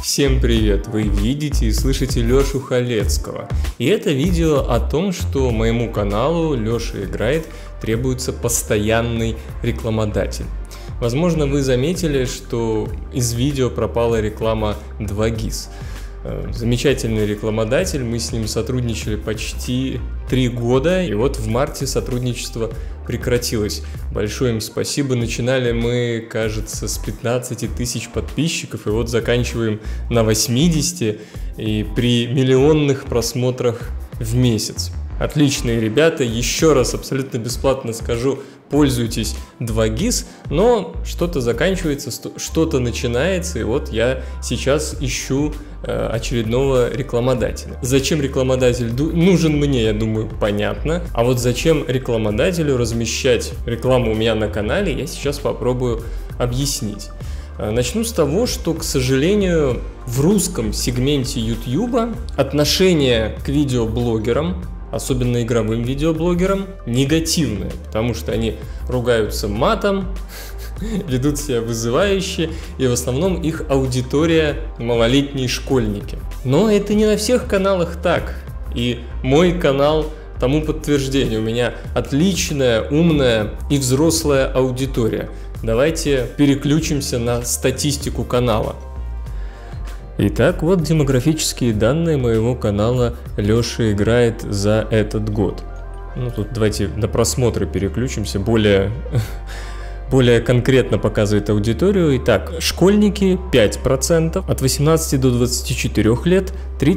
Всем привет! Вы видите и слышите Лешу Халецкого. И это видео о том, что моему каналу Леша Играет требуется постоянный рекламодатель. Возможно, вы заметили, что из видео пропала реклама 2GIS. Замечательный рекламодатель, мы с ним сотрудничали почти 3 года, и вот в марте сотрудничество прекратилось. Большое им спасибо. Начинали мы, кажется, с 15 тысяч подписчиков, и вот заканчиваем на 80 и при миллионных просмотрах в месяц. Отличные ребята, еще раз абсолютно бесплатно скажу, пользуйтесь 2GIS, но что-то заканчивается, что-то начинается, и вот я сейчас ищу очередного рекламодателя. Зачем рекламодатель нужен мне, я думаю, понятно. А вот зачем рекламодателю размещать рекламу у меня на канале, я сейчас попробую объяснить. Начну с того, что, к сожалению, в русском сегменте YouTube отношение к видеоблогерам, особенно игровым видеоблогерам, негативное, потому что они ругаются матом, ведут себя вызывающе, и в основном их аудитория малолетние школьники. Но это не на всех каналах так, и мой канал тому подтверждение. У меня отличная, умная и взрослая аудитория. Давайте переключимся на статистику канала. Итак, вот демографические данные моего канала Леша Играет за этот год. Ну, тут давайте на просмотры переключимся, более конкретно показывает аудиторию. Итак, школьники 5%, от 18 до 24 лет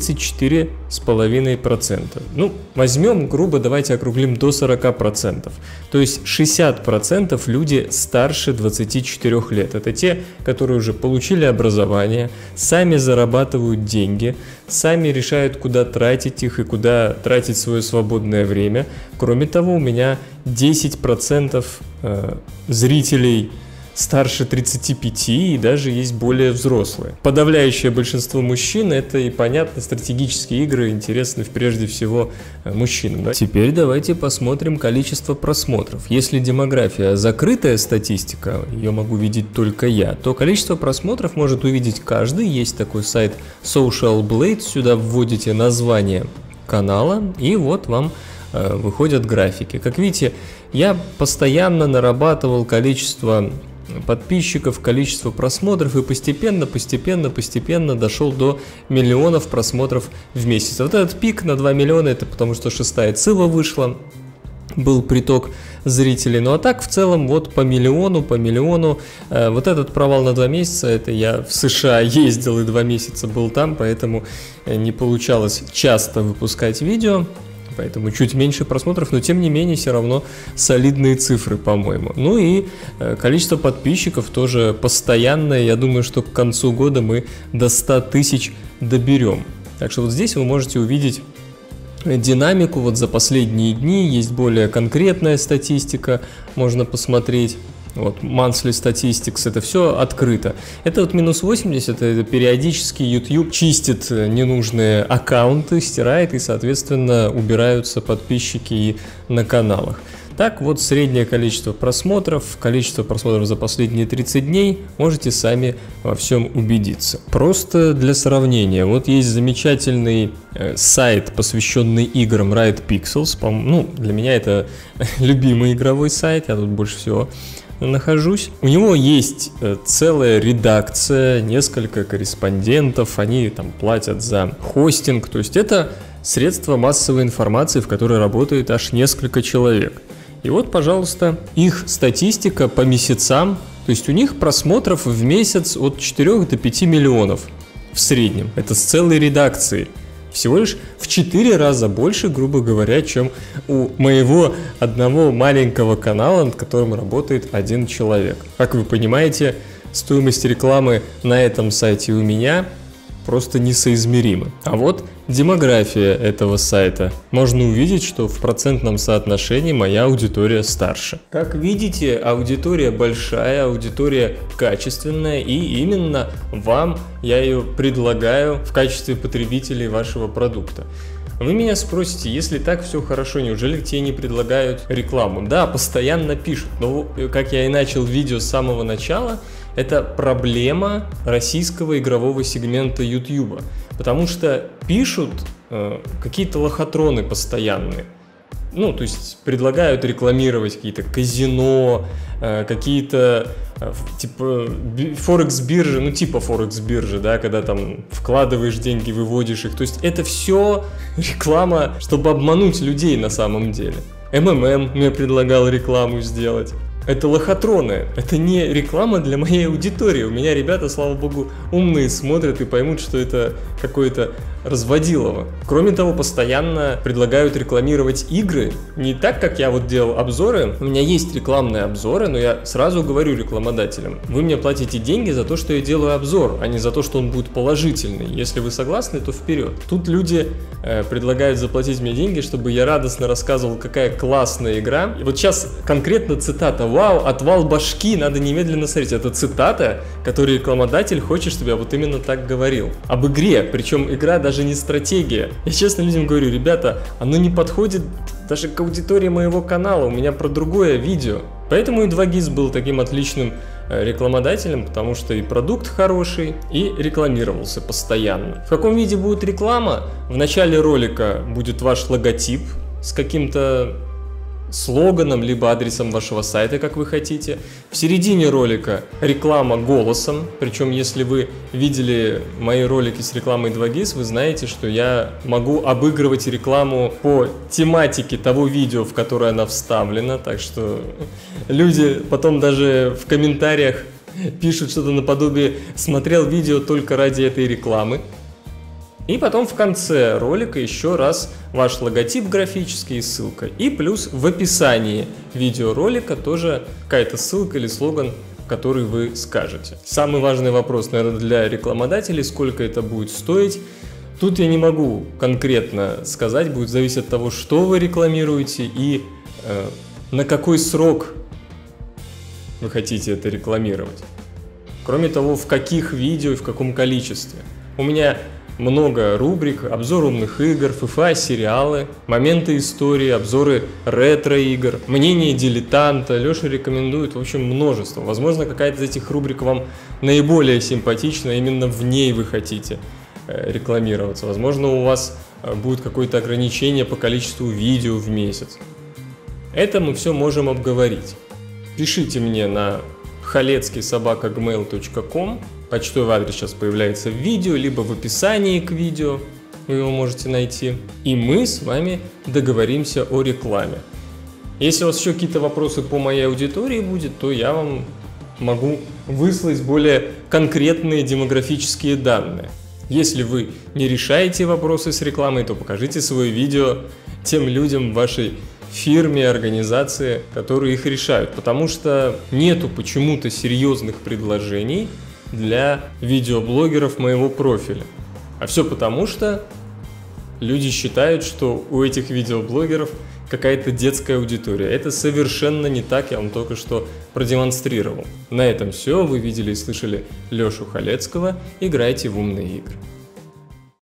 34,5%. Ну, возьмем, грубо, давайте округлим до 40%. То есть 60% люди старше 24 лет. Это те, которые уже получили образование, сами зарабатывают деньги, сами решают, куда тратить их и куда тратить свое свободное время. Кроме того, у меня 10% зрителей старше 35, и даже есть более взрослые. Подавляющее большинство мужчин — это, и понятно, стратегические игры интересны прежде всего мужчинам. Да? Теперь давайте посмотрим количество просмотров. Если демография — закрытая статистика, ее могу видеть только я, то количество просмотров может увидеть каждый. Есть такой сайт Social Blade, сюда вводите название канала, и вот вам выходят графики. Как видите, я постоянно нарабатывал количество подписчиков, количество просмотров, и постепенно дошел до миллионов просмотров в месяц. Вот этот пик на 2 миллиона, это потому что 6-я Цива вышла, был приток зрителей. Ну а так в целом вот по миллиону. Вот этот провал на 2 месяца, это я в США ездил и 2 месяца был там, поэтому не получалось часто выпускать видео. Поэтому чуть меньше просмотров, но тем не менее все равно солидные цифры, по-моему. Ну и количество подписчиков тоже постоянное. Я думаю, что к концу года мы до 100 тысяч доберем. Так что вот здесь вы можете увидеть динамику вот за последние дни. Есть более конкретная статистика, можно посмотреть. Вот, monthly statistics, это все открыто. Это вот минус 80, это периодически YouTube чистит ненужные аккаунты, стирает, и, соответственно, убираются подписчики и на каналах. Так вот, среднее количество просмотров за последние 30 дней, можете сами во всем убедиться. Просто для сравнения, вот есть замечательный сайт, посвященный играм Riot Pixels. Ну, для меня это любимый игровой сайт, я тут больше всего нахожусь. У него есть целая редакция, несколько корреспондентов, они там платят за хостинг, то есть это средство массовой информации, в которой работает аж несколько человек. И вот, пожалуйста, их статистика по месяцам, то есть у них просмотров в месяц от 4 до 5 миллионов в среднем, это с целой редакцией. Всего лишь в 4 раза больше, грубо говоря, чем у моего одного маленького канала, над которым работает один человек. Как вы понимаете, стоимость рекламы на этом сайте у меня просто несоизмерима. А вот демография этого сайта. Можно увидеть, что в процентном соотношении моя аудитория старше. Как видите, аудитория большая, аудитория качественная, и именно вам я ее предлагаю в качестве потребителей вашего продукта. Вы меня спросите, если так все хорошо, неужели тебе не предлагают рекламу? Да, постоянно пишут, но как я и начал видео с самого начала, Это проблема российского игрового сегмента YouTube, потому что пишут какие-то лохотроны постоянные. Ну, то есть предлагают рекламировать какие-то казино, какие-то типа Форекс-биржи, ну типа Форекс-биржи, да, когда там вкладываешь деньги, выводишь их. То есть это все реклама, чтобы обмануть людей на самом деле. МММ мне предлагал рекламу сделать. Это лохотроны, это не реклама для моей аудитории. У меня ребята, слава богу, умные, смотрят и поймут, что это какое-то разводилово. Кроме того, постоянно предлагают рекламировать игры. Не так, как я вот делал обзоры. У меня есть рекламные обзоры, но я сразу говорю рекламодателям: вы мне платите деньги за то, что я делаю обзор, а не за то, что он будет положительный. Если вы согласны, то вперед. Тут люди предлагают заплатить мне деньги, чтобы я радостно рассказывал, какая классная игра. И вот сейчас конкретно цитата: «Вау, отвал башки, надо немедленно смотреть». Это цитата, которую рекламодатель хочет, чтобы я вот именно так говорил. Об игре, причем игра даже не стратегия. Я честно людям говорю: ребята, оно не подходит даже к аудитории моего канала, у меня про другое видео. Поэтому и 2GIS был таким отличным рекламодателем, потому что и продукт хороший, и рекламировался постоянно. В каком виде будет реклама? В начале ролика будет ваш логотип с каким-то слоганом, либо адресом вашего сайта, как вы хотите. В середине ролика реклама голосом, причем если вы видели мои ролики с рекламой 2GIS, вы знаете, что я могу обыгрывать рекламу по тематике того видео, в которое она вставлена, так что люди потом даже в комментариях пишут что-то наподобие: смотрел видео только ради этой рекламы. И потом в конце ролика еще раз ваш логотип графический и ссылка. И плюс в описании видеоролика тоже какая-то ссылка или слоган, который вы скажете. Самый важный вопрос, наверное, для рекламодателей: сколько это будет стоить. Тут я не могу конкретно сказать, будет зависеть от того, что вы рекламируете и на какой срок вы хотите это рекламировать. Кроме того, в каких видео и в каком количестве. У меня много рубрик: обзор умных игр, FIFA, сериалы, моменты истории, обзоры ретро-игр, мнение дилетанта, Леша рекомендует, в общем, множество. Возможно, какая-то из этих рубрик вам наиболее симпатична, именно в ней вы хотите рекламироваться. Возможно, у вас будет какое-то ограничение по количеству видео в месяц. Это мы все можем обговорить. Пишите мне на halecki@gmail.com. Почтовый адрес сейчас появляется в видео, либо в описании к видео, вы его можете найти. И мы с вами договоримся о рекламе. Если у вас еще какие-то вопросы по моей аудитории будет, то я вам могу выслать более конкретные демографические данные. Если вы не решаете вопросы с рекламой, то покажите свое видео тем людям в вашей фирме, организации, которые их решают. Потому что нету почему-то серьезных предложений для видеоблогеров моего профиля. А все потому, что люди считают, что у этих видеоблогеров какая-то детская аудитория. Это совершенно не так, я вам только что продемонстрировал. На этом все. Вы видели и слышали Лешу Халецкого. Играйте в умные игры.